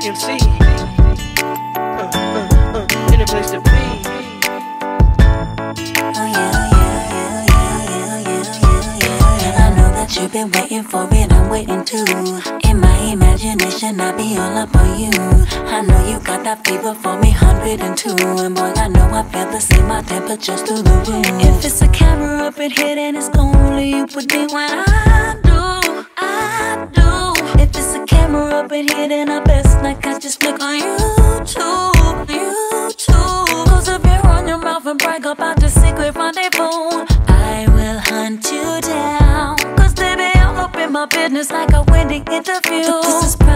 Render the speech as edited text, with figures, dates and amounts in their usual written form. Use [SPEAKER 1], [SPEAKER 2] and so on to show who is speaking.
[SPEAKER 1] MC. In a place to be.
[SPEAKER 2] You've been waiting for it, I'm waiting too. In my imagination, I be all up on you. I know you got that fever for me, 102. And boy, I know I feel the same, my temperature's through the roof. If it's a camera up in here, then it's only you put me when I do. If it's a camera up in here, then I best like I just flick on YouTube. Close up your on your mouth and brag about the secret rendezvous. I will hunt you down, my business like a winning interview. But this is